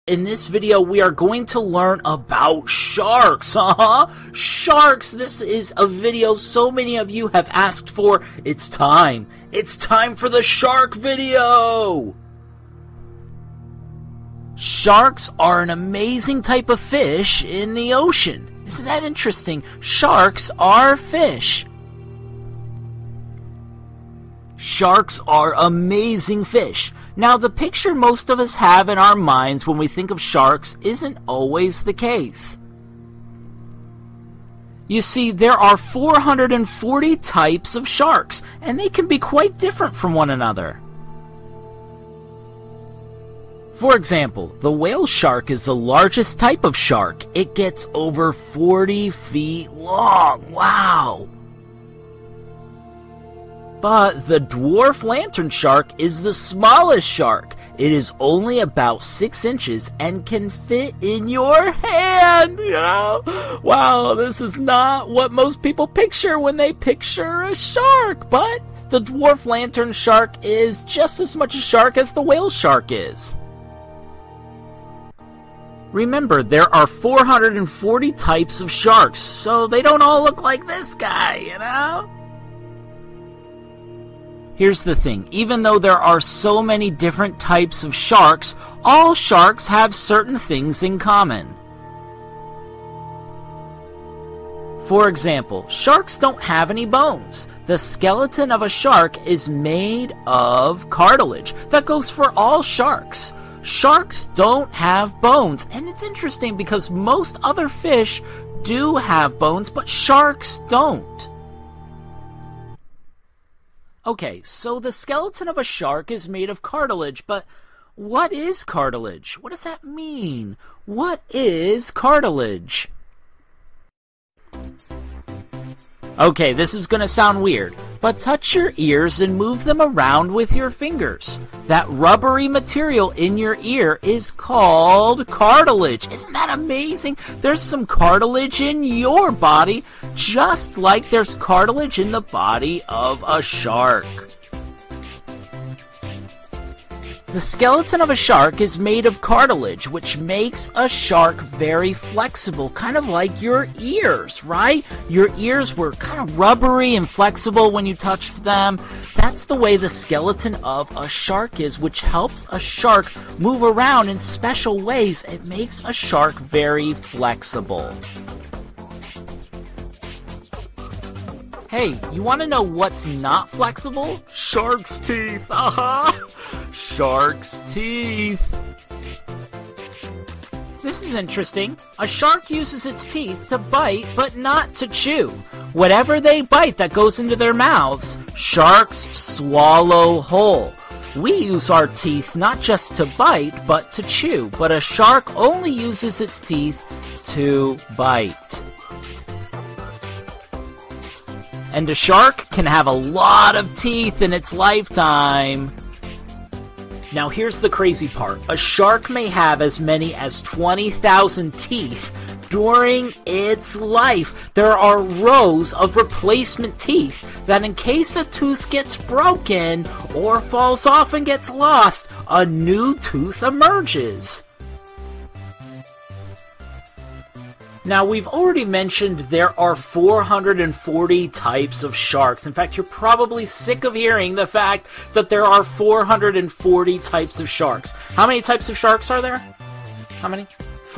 In this video, we are going to learn about sharks. Sharks! This is a video so many of you have asked for. It's time. It's time for the shark video! Sharks are an amazing type of fish in the ocean. Isn't that interesting? Sharks are fish. Sharks are amazing fish. Now, the picture most of us have in our minds when we think of sharks isn't always the case. You see, there are 440 types of sharks, and they can be quite different from one another. For example, the whale shark is the largest type of shark. It gets over 40 feet long. Wow! But the dwarf lantern shark is the smallest shark. It is only about 6 inches and can fit in your hand. Wow, this is not what most people picture when they picture a shark. But the dwarf lantern shark is just as much a shark as the whale shark is. Remember, there are 440 types of sharks, so they don't all look like this guy, Here's the thing, even though there are so many different types of sharks, all sharks have certain things in common. For example, sharks don't have any bones. The skeleton of a shark is made of cartilage. That goes for all sharks. Sharks don't have bones, and it's interesting because most other fish do have bones, but sharks don't. Okay, so the skeleton of a shark is made of cartilage, but what is cartilage? What does that mean? What is cartilage? Okay, this is gonna sound weird, but touch your ears and move them around with your fingers. That rubbery material in your ear is called cartilage. Isn't that amazing? There's some cartilage in your body, just like there's cartilage in the body of a shark. The skeleton of a shark is made of cartilage, which makes a shark very flexible, kind of like your ears, right? Your ears were kind of rubbery and flexible when you touched them. That's the way the skeleton of a shark is, which helps a shark move around in special ways. It makes a shark very flexible. Hey, you want to know what's not flexible? Shark's teeth! Shark's teeth! This is interesting. A shark uses its teeth to bite, but not to chew. Whatever they bite that goes into their mouths, sharks swallow whole. We use our teeth not just to bite, but to chew. But a shark only uses its teeth to bite. And a shark can have a lot of teeth in its lifetime. Now here's the crazy part. A shark may have as many as 20,000 teeth during its life. There are rows of replacement teeth that in case a tooth gets broken or falls off and gets lost, a new tooth emerges. Now, we've already mentioned there are 440 types of sharks. In fact, you're probably sick of hearing the fact that there are 440 types of sharks. How many types of sharks are there? How many?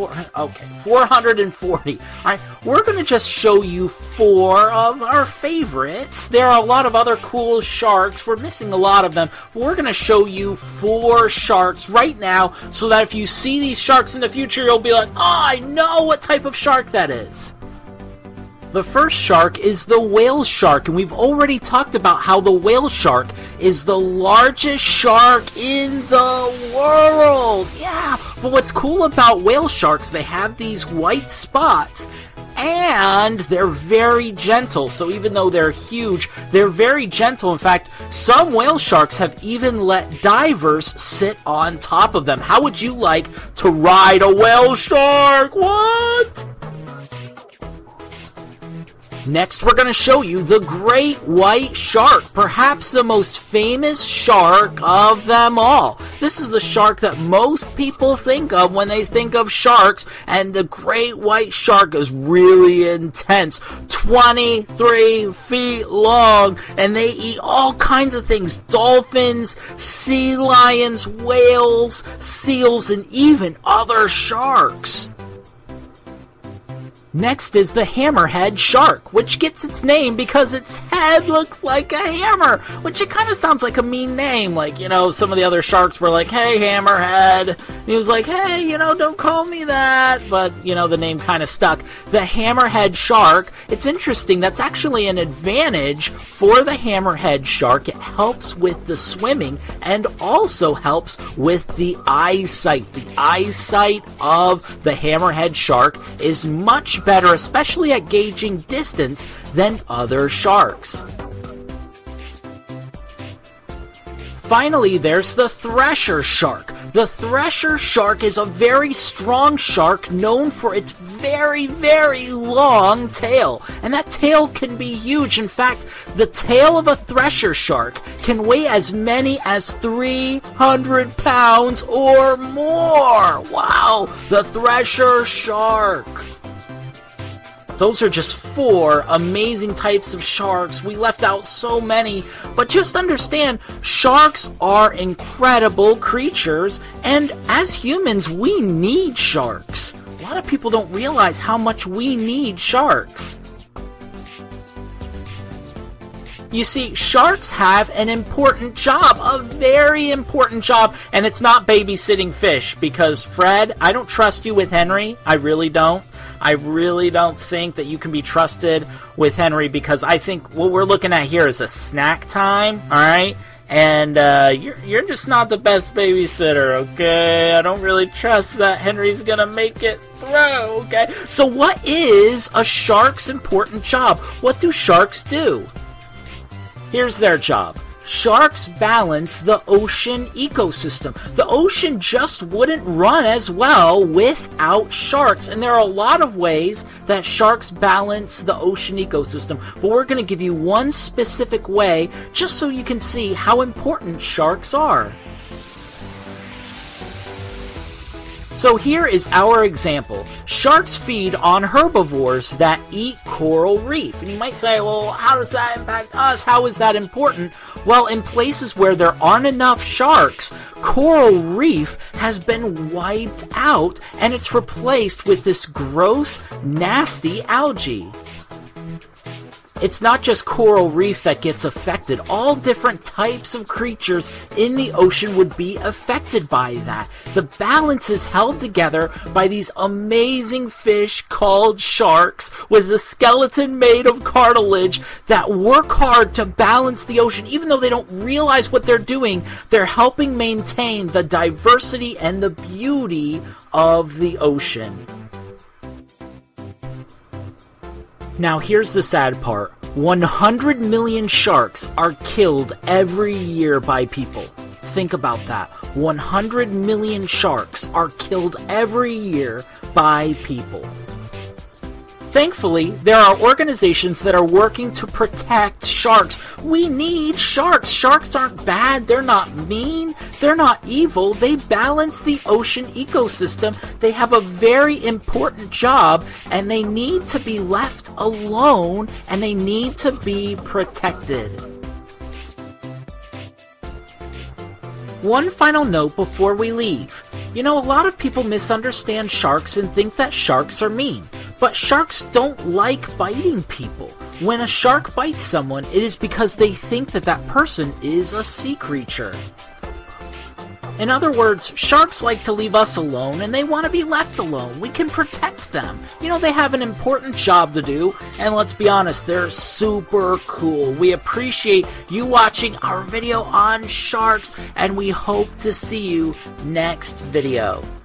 440. Alright, we're going to just show you 4 of our favorites. There are a lot of other cool sharks. We're missing a lot of them. We're going to show you 4 sharks right now so that if you see these sharks in the future, you'll be like, oh, I know what type of shark that is. The first shark is the whale shark, and we've already talked about how the whale shark is the largest shark in the world. Yeah, but what's cool about whale sharks, they have these white spots, and they're very gentle. So even though they're huge, they're very gentle. In fact, some whale sharks have even let divers sit on top of them. How would you like to ride a whale shark? What? Next, we're going to show you the great white shark, perhaps the most famous shark of them all. This is the shark that most people think of when they think of sharks, and the great white shark is really intense, 23 feet long, and they eat all kinds of things: dolphins, sea lions, whales, seals, and even other sharks. Next is the hammerhead shark, which gets its name because its head looks like a hammer, which it kind of sounds like a mean name. Like, you know, some of the other sharks were like, "Hey, hammerhead." And he was like, "Hey, you know, don't call me that." But, you know, the name kind of stuck. The hammerhead shark, it's interesting, that's actually an advantage for the hammerhead shark. It helps with the swimming and also helps with the eyesight. The eyesight of the hammerhead shark is much better, especially at gauging distance, than other sharks. Finally, there's the Thresher shark. The Thresher shark is a very strong shark known for its very, very long tail. And that tail can be huge. In fact, the tail of a Thresher shark can weigh as many as 300 pounds or more. Wow, the Thresher shark. Those are just 4 amazing types of sharks. We left out so many, but just understand, sharks are incredible creatures, and as humans, we need sharks. A lot of people don't realize how much we need sharks. You see, sharks have an important job, a very important job, and it's not babysitting fish, because Fred, I don't trust you with Henry. I really don't. I really don't think that you can be trusted with Henry, because I think what we're looking at here is a snack time, alright? And you're just not the best babysitter, okay? I don't really trust that Henry's gonna make it through, okay? So what is a shark's important job? What do sharks do? Here's their job. Sharks balance the ocean ecosystem. The ocean just wouldn't run as well without sharks. And there are a lot of ways that sharks balance the ocean ecosystem. But we're going to give you one specific way just so you can see how important sharks are. So here is our example. Sharks feed on herbivores that eat coral reef. And you might say, well, how does that impact us? How is that important? Well, in places where there aren't enough sharks, coral reef has been wiped out and it's replaced with this gross, nasty algae. It's not just coral reef that gets affected. All different types of creatures in the ocean would be affected by that. The balance is held together by these amazing fish called sharks with a skeleton made of cartilage that work hard to balance the ocean. Even though they don't realize what they're doing, they're helping maintain the diversity and the beauty of the ocean. Now here's the sad part. 100 million sharks are killed every year by people. Think about that. 100 million sharks are killed every year by people. Thankfully, there are organizations that are working to protect sharks. We need sharks. Sharks aren't bad. They're not mean. They're not evil. They balance the ocean ecosystem. They have a very important job, and they need to be left alone, and they need to be protected. One final note before we leave. You know, a lot of people misunderstand sharks and think that sharks are mean. But sharks don't like biting people. When a shark bites someone, it is because they think that that person is a sea creature. In other words, sharks like to leave us alone, and they want to be left alone. We can protect them. You know, they have an important job to do, and let's be honest, they're super cool. We appreciate you watching our video on sharks, and we hope to see you next video.